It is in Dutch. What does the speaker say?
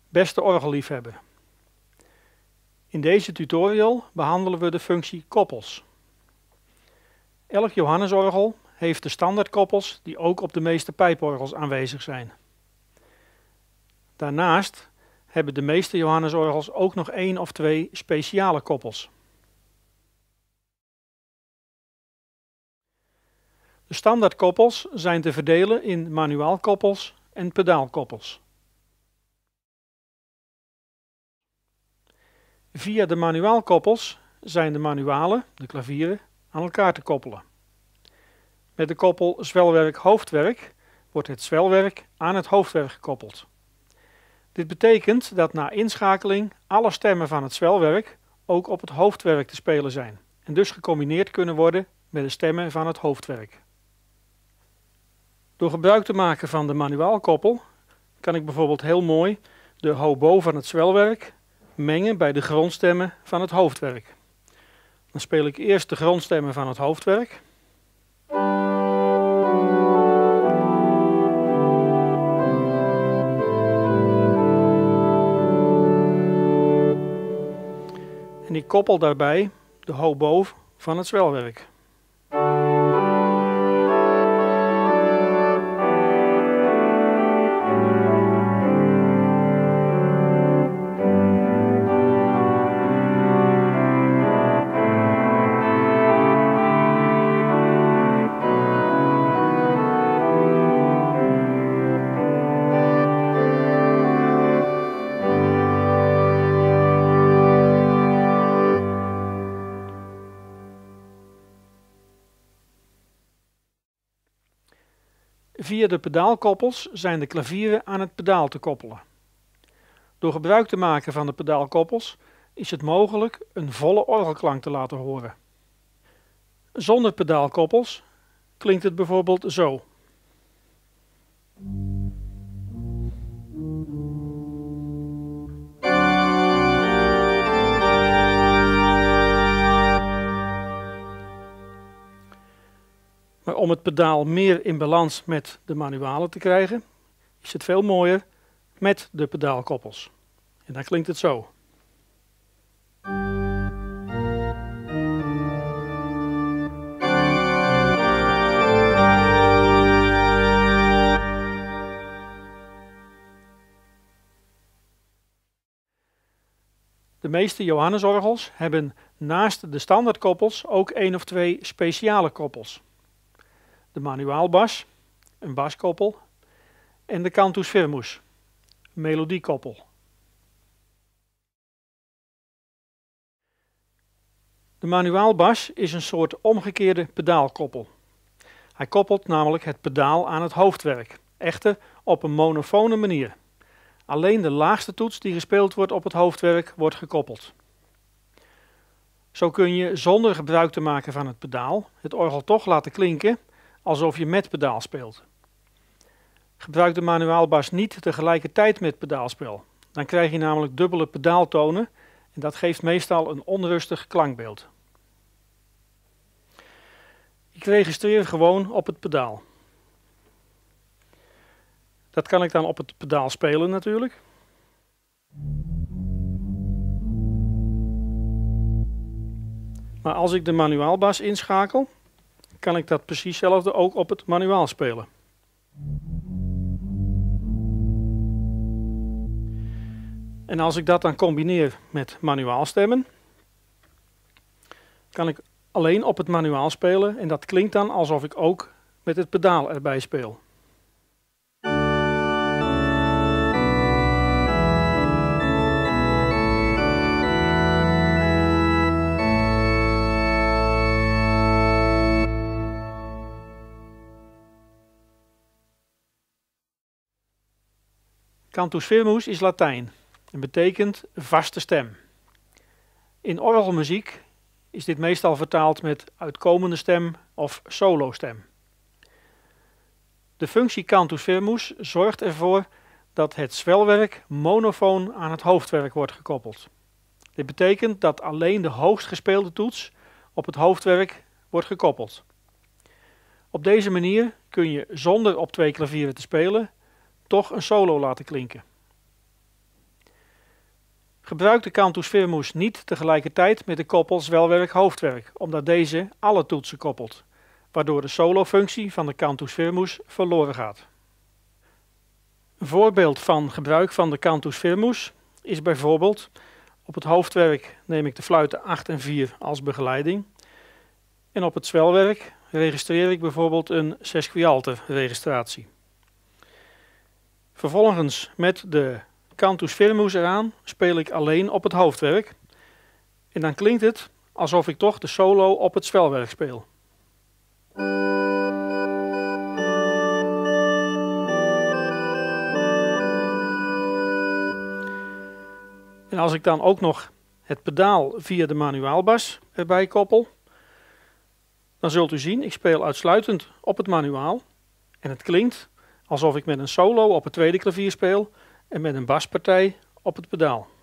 Beste orgelliefhebber, in deze tutorial behandelen we de functie koppels. Elk Johannesorgel heeft de standaardkoppels die ook op de meeste pijporgels aanwezig zijn. Daarnaast hebben de meeste Johannesorgels ook nog 1 of 2 speciale koppels. De standaardkoppels zijn te verdelen in manuaalkoppels en pedaalkoppels. Via de manuaalkoppels zijn de manualen, de klavieren, aan elkaar te koppelen. Met de koppel zwelwerk-hoofdwerk wordt het zwelwerk aan het hoofdwerk gekoppeld. Dit betekent dat na inschakeling alle stemmen van het zwelwerk ook op het hoofdwerk te spelen zijn en dus gecombineerd kunnen worden met de stemmen van het hoofdwerk. Door gebruik te maken van de manuaalkoppel kan ik bijvoorbeeld heel mooi de hobo van het zwelwerk mengen bij de grondstemmen van het hoofdwerk. Dan speel ik eerst de grondstemmen van het hoofdwerk. En ik koppel daarbij de hobo van het zwelwerk. Via de pedaalkoppels zijn de klavieren aan het pedaal te koppelen. Door gebruik te maken van de pedaalkoppels is het mogelijk een volle orgelklank te laten horen. Zonder pedaalkoppels klinkt het bijvoorbeeld zo. Maar om het pedaal meer in balans met de manualen te krijgen, is het veel mooier met de pedaalkoppels. En dan klinkt het zo. De meeste Johannesorgels hebben naast de standaardkoppels ook 1 of 2 speciale koppels. De manuaalbas, een baskoppel, en de Cantus Firmus, een melodiekoppel. De manuaalbas is een soort omgekeerde pedaalkoppel. Hij koppelt namelijk het pedaal aan het hoofdwerk, echter op een monofone manier. Alleen de laagste toets die gespeeld wordt op het hoofdwerk wordt gekoppeld. Zo kun je zonder gebruik te maken van het pedaal het orgel toch laten klinken alsof je met pedaal speelt. Gebruik de manuaalbas niet tegelijkertijd met pedaalspel. Dan krijg je namelijk dubbele pedaaltonen en dat geeft meestal een onrustig klankbeeld. Ik registreer gewoon op het pedaal. Dat kan ik dan op het pedaal spelen natuurlijk. Maar als ik de manuaalbas inschakel, kan ik dat precies hetzelfde ook op het manuaal spelen. En als ik dat dan combineer met manuaalstemmen, kan ik alleen op het manuaal spelen en dat klinkt dan alsof ik ook met het pedaal erbij speel. Cantus Firmus is Latijn en betekent vaste stem. In orgelmuziek is dit meestal vertaald met uitkomende stem of solostem. De functie Cantus Firmus zorgt ervoor dat het zwelwerk monofoon aan het hoofdwerk wordt gekoppeld. Dit betekent dat alleen de hoogst gespeelde toets op het hoofdwerk wordt gekoppeld. Op deze manier kun je zonder op 2 klavieren te spelen toch een solo laten klinken. Gebruik de Cantus Firmus niet tegelijkertijd met de koppel zwelwerk-hoofdwerk, omdat deze alle toetsen koppelt, waardoor de solofunctie van de Cantus Firmus verloren gaat. Een voorbeeld van gebruik van de Cantus Firmus is bijvoorbeeld: op het hoofdwerk neem ik de fluiten 8 en 4 als begeleiding en op het zwelwerk registreer ik bijvoorbeeld een sesquialter registratie. Vervolgens met de Cantus Firmus eraan speel ik alleen op het hoofdwerk en dan klinkt het alsof ik toch de solo op het zwelwerk speel. En als ik dan ook nog het pedaal via de manuaalbas erbij koppel, dan zult u zien, ik speel uitsluitend op het manuaal en het klinkt alsof ik met een solo op het tweede klavier speel en met een baspartij op het pedaal.